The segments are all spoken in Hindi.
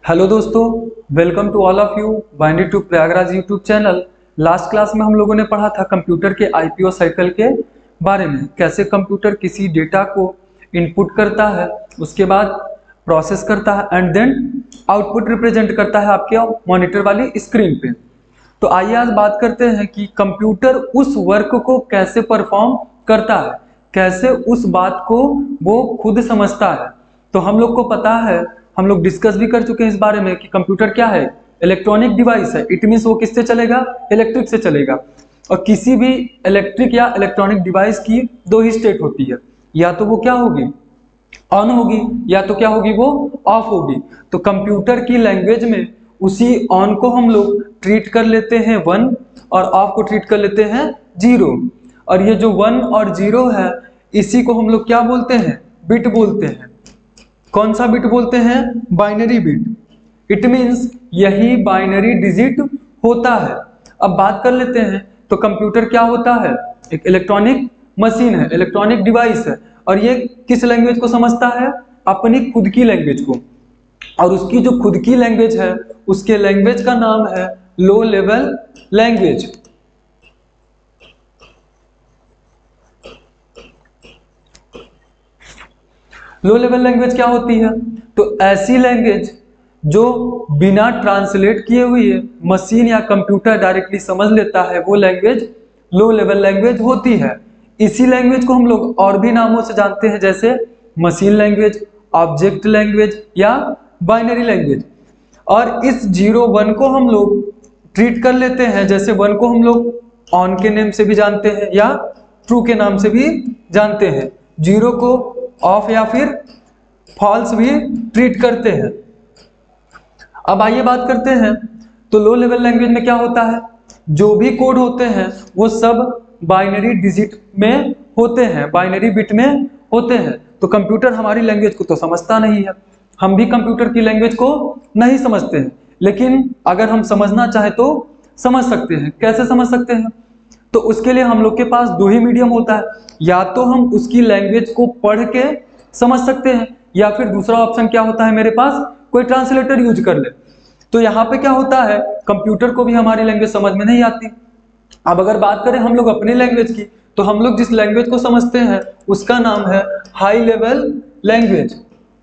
हेलो दोस्तों, welcome to all of you binded to Prayagraj YouTube channel. Last class में हम लोगों ने पढ़ा था कंप्यूटर के आईपीओ साइकिल के बारे में, कैसे कंप्यूटर किसी डेटा को इनपुट करता है, उसके बाद प्रोसेस करता है एंड देन आउटपुट रिप्रेजेंट करता है आपके मॉनिटर वाली स्क्रीन पे। तो आइए आज बात करते हैं कि कंप्यूटर उस वर्क को कैसे परफॉर्म करता है, कैसे उस बात को वो खुद समझता है। तो हम लोग को पता है, हम लोग डिस्कस भी कर चुके हैं इस बारे में कि कंप्यूटर क्या है, इलेक्ट्रॉनिक डिवाइस है। इट मीन्स वो किससे चलेगा, इलेक्ट्रिक से चलेगा। और किसी भी इलेक्ट्रिक या इलेक्ट्रॉनिक डिवाइस की दो ही स्टेट होती है, या तो वो क्या होगी, ऑन होगी, या तो क्या होगी, वो ऑफ होगी। तो कंप्यूटर की लैंग्वेज में उसी ऑन को हम लोग ट्रीट कर लेते हैं 1 और ऑफ को ट्रीट कर लेते हैं 0। और ये जो 1 और 0 है, इसी को हम लोग क्या बोलते हैं, बिट बोलते हैं। कौन सा बिट बोलते हैं, बाइनरी बिट। इट मीन्स यही बाइनरी डिजिट होता है। अब बात कर लेते हैं, तो कंप्यूटर क्या होता है, एक इलेक्ट्रॉनिक मशीन है, इलेक्ट्रॉनिक डिवाइस है। और ये किस लैंग्वेज को समझता है, अपनी खुद की लैंग्वेज को। और उसकी जो खुद की लैंग्वेज है, उसके लैंग्वेज का नाम है low level language. Low level language क्या होती है, तो ऐसी लैंग्वेज जो बिना ट्रांसलेट किए हुए मशीन या कंप्यूटर डायरेक्टली समझ लेता है, वो लैंग्वेज लो लेवल लैंग्वेज होती है। इसी लैंग्वेज को हम लोग और भी नामों से जानते हैं, जैसे मशीन लैंग्वेज, ऑब्जेक्ट लैंग्वेज या बाइनरी लैंग्वेज। और इस 0-1 को हम लोग ट्रीट कर लेते हैं, जैसे 1 को हम लोग ऑन के नेम से भी जानते हैं या ट्रू के नाम से भी जानते हैं, 0 को ऑफ या फिर फॉल्स भी ट्रीट करते हैं। अब आइए बात करते हैं, तो लो लेवल लैंग्वेज में क्या होता है, जो भी कोड होते हैं वो सब बाइनरी डिजिट में होते हैं, बाइनरी बिट में होते हैं। तो कंप्यूटर हमारी लैंग्वेज को तो समझता नहीं है, हम भी कंप्यूटर की लैंग्वेज को नहीं समझते हैं। लेकिन अगर हम समझना चाहें तो समझ सकते हैं। कैसे समझ सकते हैं, तो उसके लिए हम लोग के पास दो ही मीडियम होता है, या तो हम उसकी लैंग्वेज को पढ़ के समझ सकते हैं, या फिर दूसरा ऑप्शन क्या होता है मेरे पास, कोई ट्रांसलेटर यूज कर ले। तो यहाँ पे क्या होता है, कंप्यूटर को भी हमारी लैंग्वेज समझ में नहीं आती। अब अगर बात करें हम लोग अपनी लैंग्वेज की, तो हम लोग जिस लैंग्वेज को समझते हैं उसका नाम है हाई लेवल लैंग्वेज।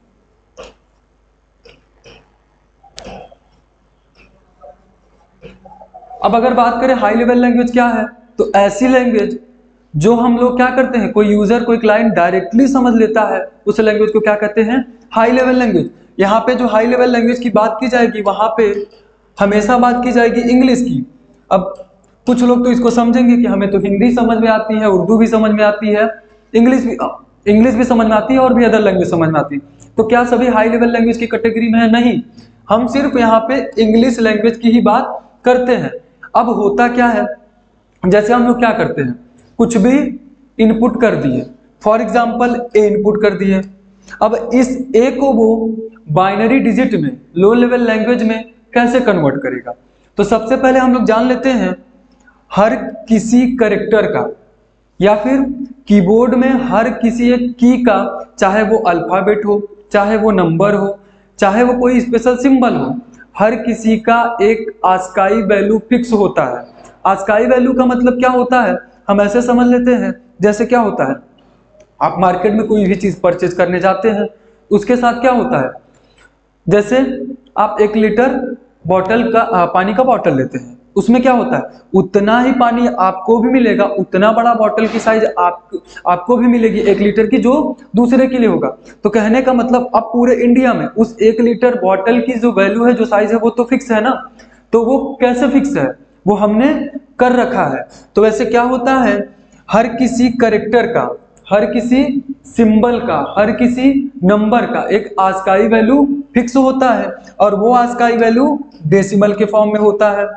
अब अगर बात करें हाई लेवल लैंग्वेज क्या है, तो ऐसी लैंग्वेज जो हम लोग क्या करते हैं, कोई यूजर कोई क्लाइंट डायरेक्टली समझ लेता है, उस लैंग्वेज को क्या कहते हैं, हाई लेवल लैंग्वेज। यहाँ पे जो हाई लेवल लैंग्वेज की बात की जाएगी, वहां पे हमेशा बात की जाएगी इंग्लिश की। अब कुछ लोग तो इसको समझेंगे कि हमें तो हिंदी समझ में आती है, उर्दू भी समझ में आती है, इंग्लिश भी समझ में आती है और भी अदर लैंग्वेज समझ में आती है। तो क्या सभी हाई लेवल लैंग्वेज की कैटेगरी में है, नहीं। हम सिर्फ यहाँ पे इंग्लिश लैंग्वेज की ही बात करते हैं। अब होता क्या है, जैसे हम लोग क्या करते हैं, कुछ भी इनपुट कर दिए, फॉर एग्जांपल ए इनपुट कर दिए। अब इस ए को वो बाइनरी डिजिट में, लो लेवल लैंग्वेज में कैसे कन्वर्ट करेगा। तो सबसे पहले हम लोग जान लेते हैं, हर किसी कैरेक्टर का या फिर कीबोर्ड में हर किसी एक की का, चाहे वो अल्फाबेट हो, चाहे वो नंबर हो, चाहे वो कोई स्पेशल सिंबल हो, हर किसी का एक आस्काई वैल्यू फिक्स होता है। आस्काई वैल्यू का मतलब क्या होता है, हम ऐसे समझ लेते हैं, जैसे क्या होता है, आप मार्केट में कोई भी चीज परचेज करने जाते हैं, उसके साथ क्या होता है, जैसे आप 1 लीटर बॉटल का पानी का बॉटल लेते हैं, उसमें क्या होता है, उतना ही पानी आपको भी मिलेगा, उतना बड़ा बॉटल की साइज आपको भी मिलेगी 1 लीटर की, जो दूसरे के लिए होगा। तो कहने का मतलब अब पूरे इंडिया में उस 1 लीटर बॉटल की जो वैल्यू है, जो साइज है, वो तो फिक्स है ना। तो वो कैसे फिक्स है, वो हमने कर रखा है। तो वैसे क्या होता है, हर किसी कैरेक्टर का, हर किसी सिंबल का, हर किसी नंबर का एक आस्काई वैल्यू फिक्स होता है, और वो आस्काई वैल्यू डेसिमल के फॉर्म में होता है।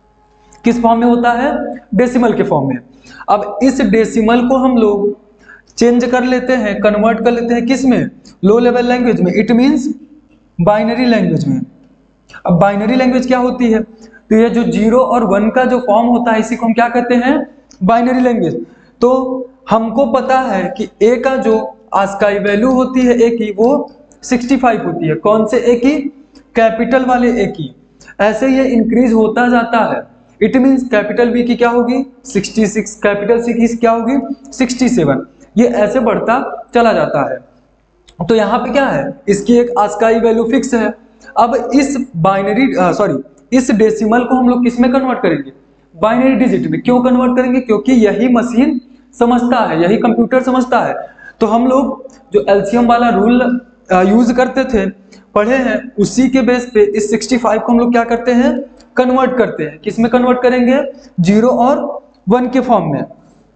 किस फॉर्म में होता है, डेसिमल के फॉर्म में। अब इस डेसिमल को हम लोग चेंज कर लेते हैं, कन्वर्ट कर लेते हैं किस में, लो लेवल लैंग्वेज में, इट मींस बाइनरी लैंग्वेज में। अब बाइनरी लैंग्वेज क्या होती है, तो ये जो 0 और 1 का जो फॉर्म होता है, इसी को हम क्या कहते हैं, बाइनरी लैंग्वेज। तो हमको पता है कि ए का जो आस्काई वैल्यू होती है ए की, वो 65 होती है। कौन से ए की, कैपिटल वाले ए की, ऐसे ये इंक्रीज होता जाता है। इट मींस कैपिटल बी की क्या होगी 66, कैपिटल सी की क्या होगी 67, ये ऐसे बढ़ता चला जाता है। तो यहाँ पे क्या है, इसकी एक ASCII वैल्यू फिक्स है। अब इस इस डेसिमल को हम लोग किस में कन्वर्ट करेंगे, बाइनरी डिजिट में। क्यों कन्वर्ट करेंगे, क्योंकि यही मशीन समझता है, यही कंप्यूटर समझता है। तो हम लोग जो एलसीएम वाला रूल यूज करते थे, पढ़े हैं, उसी के बेस पे इस 65 को हम लोग क्या करते हैं, कन्वर्ट करते हैं। किस में कन्वर्ट करेंगे, 0 और 1 के फॉर्म में।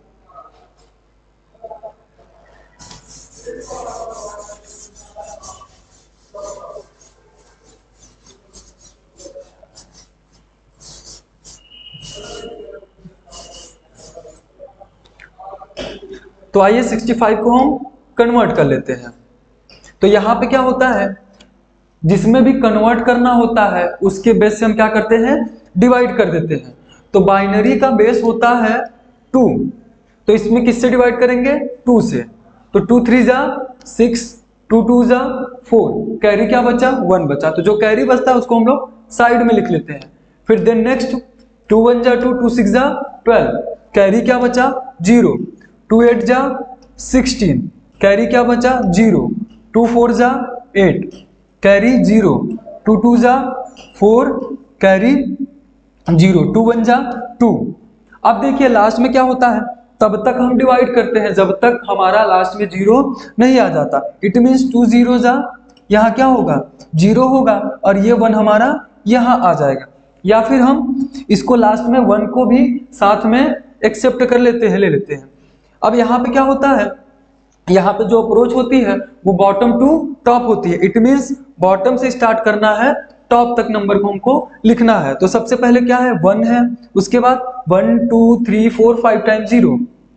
तो आइए 65 को हम कन्वर्ट कर लेते हैं। तो यहाँ पे क्या होता है, जिसमें भी कन्वर्ट करना होता है उसके बेस से हम क्या करते हैं, डिवाइड कर देते हैं। तो बाइनरी का बेस होता है 2, तो इसमें किससे डिवाइड करेंगे, 2 से। तो 2 3 जा 6, 2 2 जा 4, कैरी क्या बचा, 1 बचा। तो जो कैरी बचता है उसको हम लोग साइड में लिख लेते हैं। फिर देन नेक्स्ट 2 1 जा 2, 2 6 जा 12, कैरी क्या बचा 0, 2 8 जा 16, कैरी क्या बचा 0, 2 4 जा 8, कैरी 0, 2 2 जा 4, कैरी 0, 2 1 जा 2। अब देखिए लास्ट में क्या होता है, तब तक हम डिवाइड करते हैं जब तक हमारा लास्ट में 0 नहीं आ जाता। इट मीन्स 2 0 जा, यहाँ क्या होगा 0 होगा, और ये 1 हमारा यहाँ आ जाएगा। या फिर हम इसको लास्ट में 1 को भी साथ में एक्सेप्ट कर लेते हैं, ले लेते हैं। अब यहाँ पे क्या होता है, यहाँ पे जो अप्रोच होती है वो बॉटम टू टॉप होती है। इट मीन्स बॉटम से स्टार्ट करना है, टॉप तक नंबर को हमको लिखना है। तो सबसे पहले क्या है 1 है, उसके बाद 1 2 3 4 5 टाइम्स 0।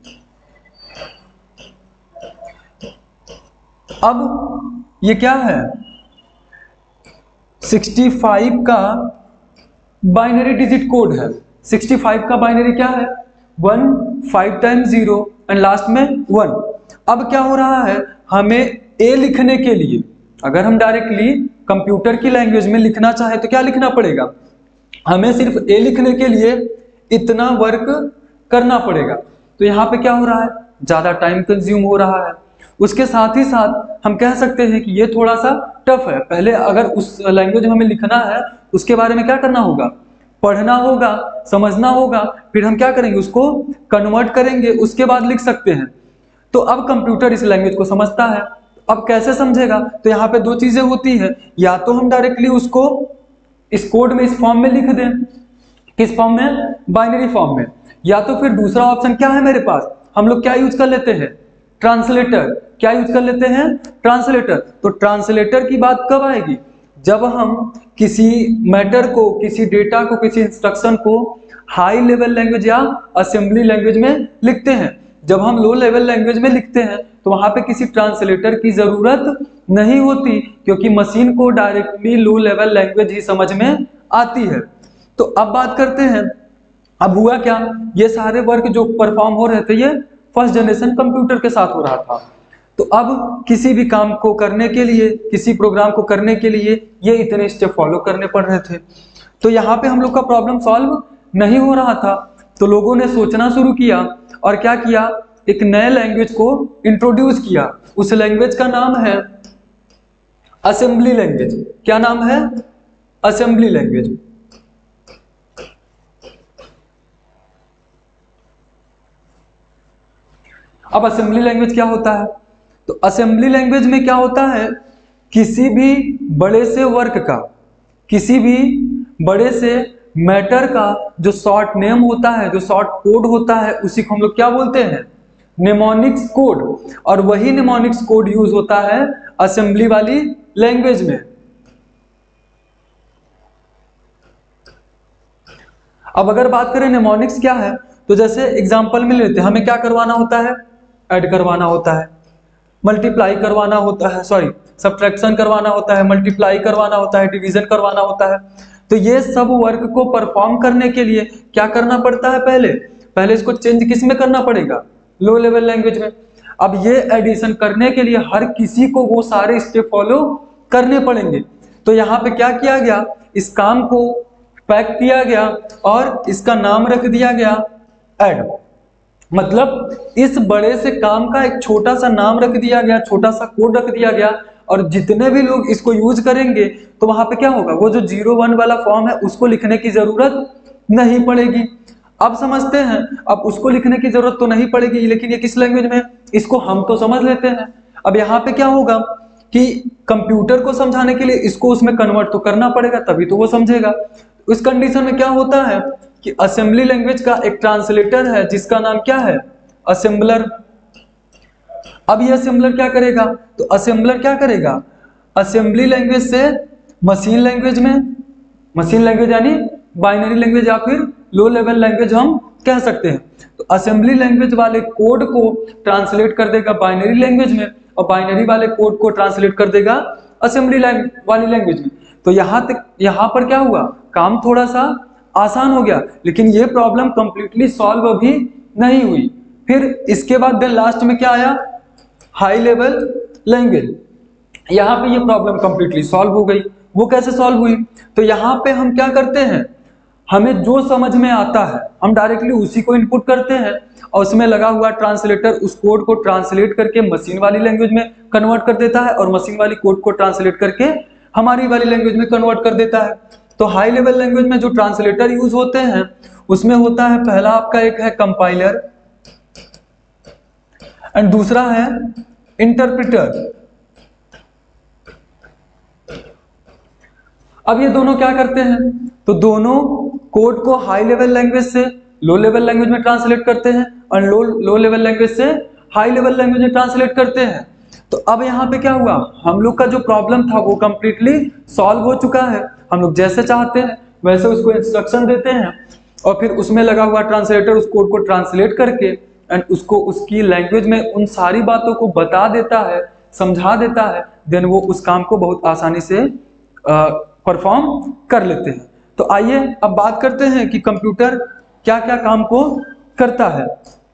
अब ये क्या है 65 का बाइनरी डिजिट कोड है। 65 का बाइनरी क्या है 1 5 टाइम्स 0 एंड लास्ट में 1। अब क्या हो रहा है, हमें ए लिखने के लिए अगर हम डायरेक्टली कंप्यूटर की लैंग्वेज में लिखना चाहे तो क्या लिखना पड़ेगा, हमें सिर्फ ए लिखने के लिए इतना वर्क करना पड़ेगा। तो यहाँ पे क्या हो रहा है, ज्यादा टाइम कंज्यूम हो रहा है। उसके साथ ही साथ हम कह सकते हैं कि ये थोड़ा सा टफ है। पहले अगर उस लैंग्वेज में हमें लिखना है उसके बारे में क्या करना होगा, पढ़ना होगा, समझना होगा, फिर हम क्या करेंगे उसको कन्वर्ट करेंगे, उसके बाद लिख सकते हैं। तो अब कंप्यूटर इस लैंग्वेज को समझता है। अब कैसे समझेगा, तो यहाँ पे 2 चीजें होती है, या तो हम डायरेक्टली उसको इस कोड में इस फॉर्म में लिख दें, किस फॉर्म में, बाइनरी फॉर्म में, या तो फिर दूसरा ऑप्शन क्या है मेरे पास, हम लोग क्या यूज कर लेते हैं, ट्रांसलेटर। क्या यूज कर लेते हैं, ट्रांसलेटर। तो ट्रांसलेटर की बात कब आएगी, जब हम किसी मैटर को, किसी डेटा को, किसी इंस्ट्रक्शन को हाई लेवल लैंग्वेज या असेंबली लैंग्वेज में लिखते हैं। जब हम लो लेवल लैंग्वेज में लिखते हैं तो वहां पे किसी ट्रांसलेटर की जरूरत नहीं होती, क्योंकि मशीन को डायरेक्टली लो लेवल लैंग्वेज ही समझ में आती है। तो अब बात करते हैं, अब हुआ क्या, ये सारे वर्क जो परफॉर्म हो रहे थे ये फर्स्ट जनरेशन कंप्यूटर के साथ हो रहा था। तो अब किसी भी काम को करने के लिए, किसी प्रोग्राम को करने के लिए ये इतने स्टेप फॉलो करने पड़ रहे थे। तो यहाँ पे हम लोग का प्रॉब्लम सॉल्व नहीं हो रहा था। तो लोगों ने सोचना शुरू किया और क्या किया, एक नए लैंग्वेज को इंट्रोड्यूस किया। उस लैंग्वेज का नाम है असेंबली लैंग्वेज। क्या नाम है, असेंबली लैंग्वेज। अब असेंबली लैंग्वेज क्या होता है, तो असेंबली लैंग्वेज में क्या होता है, किसी भी बड़े से वर्क का, किसी भी बड़े से मैटर का जो शॉर्ट नेम होता है, जो शॉर्ट कोड होता है, उसी को हम लोग क्या बोलते हैं, निमोनिक्स कोड। और वही निमोनिक्स कोड यूज होता है असेंबली वाली लैंग्वेज में। अब अगर बात करें निमोनिक्स क्या है, तो जैसे एग्जांपल में लेते हैं, हमें क्या करवाना होता है, ऐड करवाना होता है, मल्टीप्लाई करवाना होता है, सॉरी सब्ट्रैक्शन करवाना होता है, मल्टीप्लाई करवाना होता है, डिवीजन करवाना होता है। तो ये सब वर्क को परफॉर्म करने के लिए क्या करना पड़ता है, पहले इसको चेंज किस में करना पड़ेगा, लो लेवल लैंग्वेज में। अब ये एडिशन करने के लिए हर किसी को वो सारे स्टेप फॉलो करने पड़ेंगे। तो यहाँ पे क्या किया गया, इस काम को पैक किया गया और इसका नाम रख दिया गया ऐड। मतलब इस बड़े से काम का एक छोटा सा नाम रख दिया गया, छोटा सा कोड रख दिया गया, और जितने भी लोग इसको यूज करेंगे तो वहां पे क्या होगा, वो जो 0 1 वाला फॉर्म है उसको लिखने की जरूरत नहीं पड़ेगी। अब समझते हैं, अब उसको लिखने की जरूरत तो नहीं पड़ेगी, लेकिन ये किस लैंग्वेज में, इसको हम तो समझ लेते हैं। अब यहाँ पे क्या होगा कि कंप्यूटर को समझाने के लिए इसको उसमें कन्वर्ट तो करना पड़ेगा, तभी तो वो समझेगा। इस कंडीशन में क्या होता है कि असेंबली लैंग्वेज का एक ट्रांसलेटर है जिसका नाम क्या है, असेंबलर। अब ये असेंबलर क्या करेगा, तो असेंबलर क्या करेगा, असेंबली लैंग्वेज से मशीन लैंग्वेज में, मशीन लैंग्वेज यानी बाइनरी लैंग्वेज या फिर लो लेवल लैंग्वेज हम कह सकते हैं, तो असेंबली लैंग्वेज वाले कोड को ट्रांसलेट कर देगा बाइनरी लैंग्वेज में, और बाइनरी वाले कोड को ट्रांसलेट कर देगा असेंबली वाली लैंग्वेज में। तो यहाँ पर क्या हुआ, काम थोड़ा सा आसान हो गया, लेकिन ये प्रॉब्लम कंप्लीटली सॉल्व अभी नहीं हुई। फिर इसके बाद देन लास्ट में क्या आया, हाई लेवल लैंग्वेज। यहाँ पे ये प्रॉब्लम कंप्लीटली सॉल्व हो गई। वो कैसे सॉल्व हुई, तो यहाँ पे हम क्या करते हैं, हमें जो समझ में आता है हम डायरेक्टली उसी को इनपुट करते हैं, और उसमें लगा हुआ ट्रांसलेटर उस कोड को ट्रांसलेट करके मशीन वाली लैंग्वेज में कन्वर्ट कर देता है, और मशीन वाली कोड को ट्रांसलेट करके हमारी वाली लैंग्वेज में कन्वर्ट कर देता है। तो हाई लेवल लैंग्वेज में जो ट्रांसलेटर यूज होते हैं उसमें होता है, पहला आपका एक है कंपाइलर एंड दूसरा है इंटरप्रेटर। अब ये दोनों क्या करते हैं, तो दोनों कोड को हाई लेवल लैंग्वेज से लो लेवल लैंग्वेज में ट्रांसलेट करते हैं, और लो लेवल लैंग्वेज से हाई लेवल लैंग्वेज में ट्रांसलेट करते हैं। तो अब यहाँ पे क्या हुआ, हम लोग का जो प्रॉब्लम था वो कंप्लीटली सॉल्व हो चुका है। हम लोग जैसे चाहते हैं वैसे उसको इंस्ट्रक्शन देते हैं, और फिर उसमें लगा हुआ ट्रांसलेटर उस कोड को ट्रांसलेट करके एंड उसको उसकी लैंग्वेज में उन सारी बातों को बता देता है, समझा देता है, देन वो उस काम को बहुत आसानी से परफॉर्म कर लेते हैं। तो आइए अब बात करते हैं कि कंप्यूटर क्या क्या काम को करता है।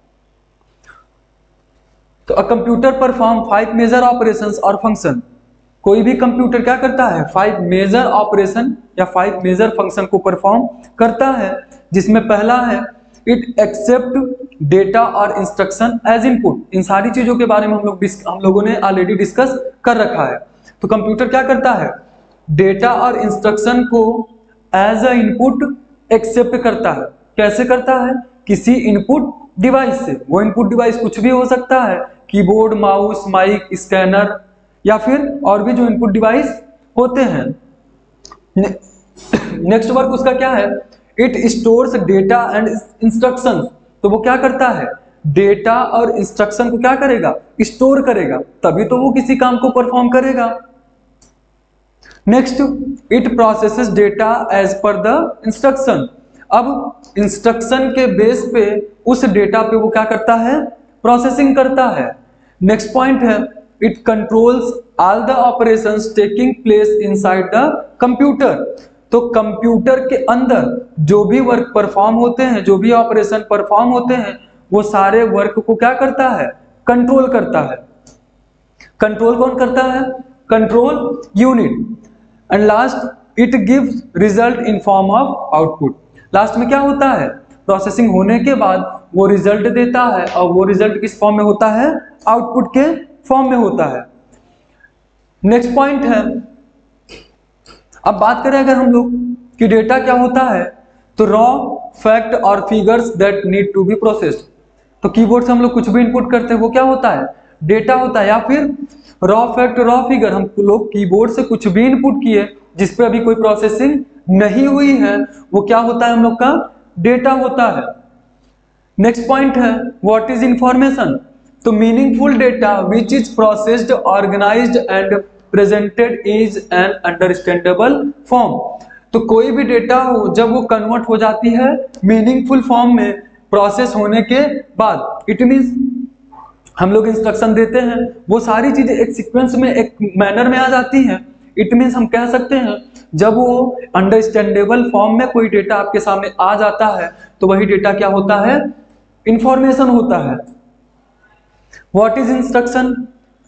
तो a computer perform 5 major operations और फंक्शन। कोई भी कंप्यूटर क्या करता है, 5 मेजर ऑपरेशन या 5 मेजर फंक्शन को परफॉर्म करता है, जिसमें पहला है इट एक्सेप्ट डेटा और इंस्ट्रक्शन एज इनपुट। इन सारी चीजों के बारे में हम लोगों ने ऑलरेडी डिस्कस कर रखा है। तो कंप्यूटर क्या करता है, डेटा और इंस्ट्रक्शन को एज अ इनपुट एक्सेप्ट करता है। कैसे करता है, किसी इनपुट डिवाइस से। वो इनपुट डिवाइस कुछ भी हो सकता है, कीबोर्ड, माउस, माइक, स्कैनर या फिर और भी जो इनपुट डिवाइस होते हैं। नेक्स्ट वर्क उसका क्या है, it stores data and instructions. तो वो क्या करता है, डेटा और इंस्ट्रक्शन को क्या करेगा, स्टोर करेगा, तभी तो वो किसी काम को परफॉर्म करेगा। Next, it processes data as per the instruction. अब इंस्ट्रक्शन के बेस पे उस डेटा पे वो क्या करता है, प्रोसेसिंग करता है। नेक्स्ट पॉइंट है it controls all the operations taking place inside the computer. तो कंप्यूटर के अंदर जो भी वर्क परफॉर्म होते हैं, जो भी ऑपरेशन परफॉर्म होते हैं, वो सारे वर्क को क्या करता है, कंट्रोल करता है। कंट्रोल कौन करता है, control unit. And last, it gives result in form of output. Last में क्या होता है, प्रोसेसिंग होने के बाद वो रिजल्ट देता है, और वो रिजल्ट किस फॉर्म में होता है, आउटपुट के फॉर्म में होता है। नेक्स्ट पॉइंट है, अब बात करें अगर हम लोग कि डेटा क्या होता है, तो रॉ फैक्ट और figures that need to be processed. तो कीबोर्ड से हम लोग कुछ भी इनपुट करते हैं वो क्या होता है, डेटा होता है। या फिर रॉ फैक्ट, रॉ फिगर, हम लोग कीबोर्ड से कुछ भी इनपुट किए जिसपे अभी कोई प्रोसेसिंग नहीं हुई है, वो क्या होता है, हम लोग का डेटा होता है। नेक्स्ट पॉइंट है व्हाट इज इंफॉर्मेशन। तो meaningful data which is processed, organised and presented is an understandable form. तो कोई भी डेटा हो, जब वो कन्वर्ट हो जाती है मीनिंगफुल फॉर्म में प्रोसेस होने के बाद, इट मींस हम लोग इंस्ट्रक्शन देते हैं, वो सारी चीजें एक सीक्वेंस में, एक मैनर में आ जाती हैं। इट मींस हम कह सकते हैं जब वो अंडरस्टैंडेबल फॉर्म में कोई डेटा आपके सामने आ जाता है तो वही डेटा क्या होता है, इंफॉर्मेशन होता है। व्हाट इज इंस्ट्रक्शन,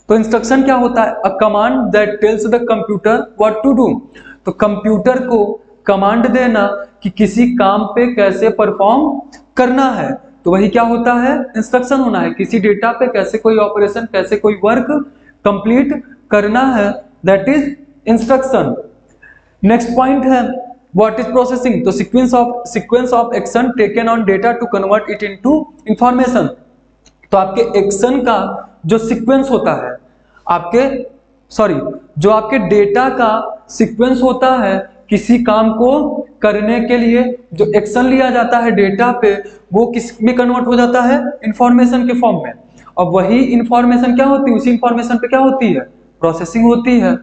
तो इंस्ट्रक्शन क्या होता है? A command that tells the computer what to do. तो कंप्यूटर को कमांड देना कि किसी काम पे कैसे परफॉर्म करना है, तो वही क्या होता है? इंस्ट्रक्शन होना है। किसी डेटा पे कैसे कोई ऑपरेशन, कैसे कोई वर्क कंप्लीट करना है, that is instruction. Next point है व्हाट इज प्रोसेसिंग। तो sequence of action taken on data to convert it into information. तो आपके एक्शन का जो सीक्वेंस होता है, जो आपके डेटा का सीक्वेंस होता है, किसी काम को करने के लिए जो एक्शन लिया जाता है डेटा पे, वो किस में कन्वर्ट हो जाता है? इंफॉर्मेशन के फॉर्म में। अब वही इंफॉर्मेशन क्या होती है? उसी इंफॉर्मेशन पे क्या होती है? प्रोसेसिंग होती है।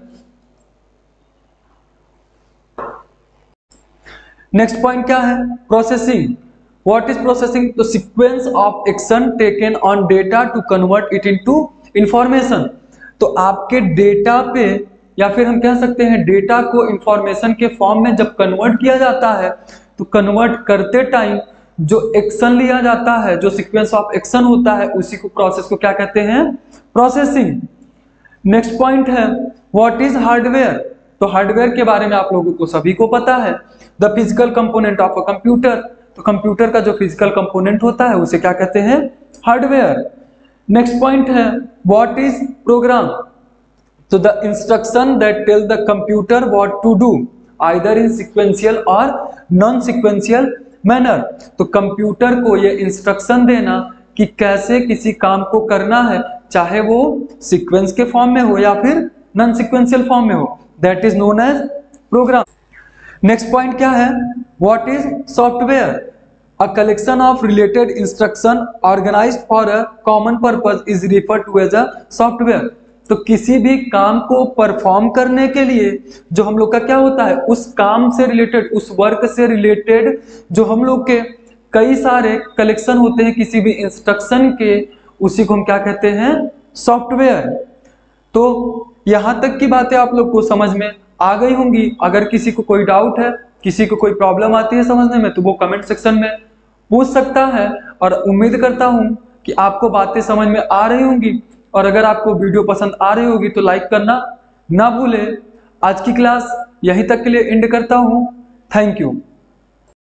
नेक्स्ट पॉइंट क्या है? प्रोसेसिंग। What is processing? तो sequence of action taken on data to convert it into information. तो आपके डेटा पे, या फिर हम कह सकते हैं डेटा को इंफॉर्मेशन के फॉर्म में जब कन्वर्ट किया जाता है, तो कन्वर्ट करते टाइम जो एक्शन लिया जाता है, जो सीक्वेंस ऑफ एक्शन होता है, उसी को प्रोसेस को क्या कहते हैं? प्रोसेसिंग। नेक्स्ट पॉइंट है व्हाट इज हार्डवेयर। तो हार्डवेयर के बारे में आप लोगों को सभी को पता है, the physical component of a computer. तो कंप्यूटर का जो फिजिकल कंपोनेंट होता है उसे क्या कहते हैं? हार्डवेयर। नेक्स्ट पॉइंट है व्हाट इज प्रोग्राम। तो the instruction that tell the computer what to do either in sequential और नॉन सीक्वेंशियल मैनर। तो कंप्यूटर को ये इंस्ट्रक्शन देना कि कैसे किसी काम को करना है, चाहे वो सीक्वेंस के फॉर्म में हो या फिर नॉन सीक्वेंशियल फॉर्म में हो, that is known as program. Next point क्या है? What is software. A collection of related instruction organised for a common purpose is referred to as a software. तो किसी भी काम को परफॉर्म करने के लिए जो हम लोग का क्या होता है, उस काम से रिलेटेड, उस वर्क से रिलेटेड जो हम लोग के कई सारे कलेक्शन होते हैं किसी भी इंस्ट्रक्शन के, उसी को हम क्या कहते हैं? सॉफ्टवेयर। तो यहां तक की बातें आप लोग को समझ में आ गई होंगी। अगर किसी को कोई डाउट है, किसी को कोई प्रॉब्लम आती है समझने में, तो वो कमेंट सेक्शन में पूछ सकता है। और उम्मीद करता हूं कि आपको बातें समझ में आ रही होंगी, और अगर आपको वीडियो पसंद आ रही होगी तो लाइक करना ना भूलें। आज की क्लास यहीं तक के लिए एंड करता हूं। Thank you.